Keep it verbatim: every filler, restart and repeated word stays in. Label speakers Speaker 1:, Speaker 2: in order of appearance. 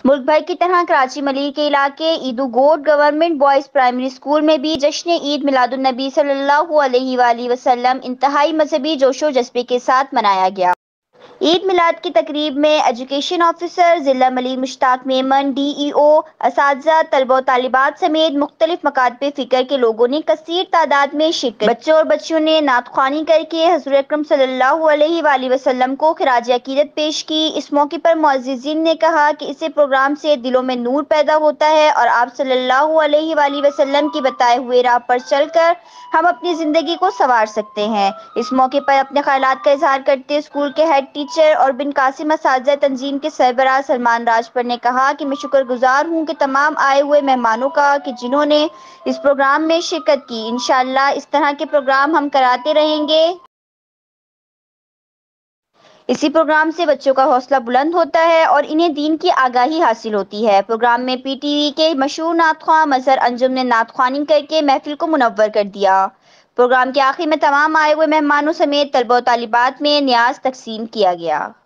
Speaker 1: ملک بھر کی طرح کراچی ملیر کے علاقے Eido Goth government boys primary school میں بھی جشن عید میلاد النبی صلی اللہ علیہ وآلہ وسلم انتہائی مذہبی جوش و جذبے کے ساتھ منایا گیا۔ عید میلاد کی تقریب میں ایجوکیشن آفیسر ضلع Malir Mushtaq Memon, D E O, اساتذہ، طلبہ و طالبات سمیت مختلف مکاتب فکر کے لوگوں نے کثیر تعداد میں شرکت کی۔ بچوں اور بچیوں نے نعت خوانی کر کے حضور اکرم صلی اللہ علیہ وآلہ وسلم کو خراج عقیدت پیش کی۔ اس موقع پر معززین نے کہا کہ اس پروگرام سے دلوں میں نور پیدا ہوتا ہے اور آپ صلی اللہ علیہ وآلہ وسلم کی بتائے ہوئے راہ پر چل کر ہم اپنی زندگی کو سنوار سکتے ہیں۔ اس موقع پر اپنے خیالات کا اظہار کرتے اسکول کے ہیڈ ٹیچر اور بن قاسم اساتذہ تنظیم کے سربراہ سلمان راجپر نے کہا کہ میں شکر گزار ہوں کہ تمام آئے ہوئے مہمانوں کا کہ جنہوں نے اس پروگرام میں شرکت کی۔ انشاءاللہ اس طرح کے پروگرام ہم کراتے رہیں گے۔ اسی پروگرام سے بچوں کا حوصلہ بلند ہوتا ہے اور انہیں دین کی آگاہی حاصل ہوتی ہے۔ پروگرام میں پی ٹی وی کے مشہور نعت خواں مظہر انجم نے نعت خوانی کر کے محفل کو منور کر دیا۔ پروگرام کے آخر میں تمام آئے ہوئے مہمانوں سمیت طلبہ و طالبات میں نیاز تقسیم کیا گیا۔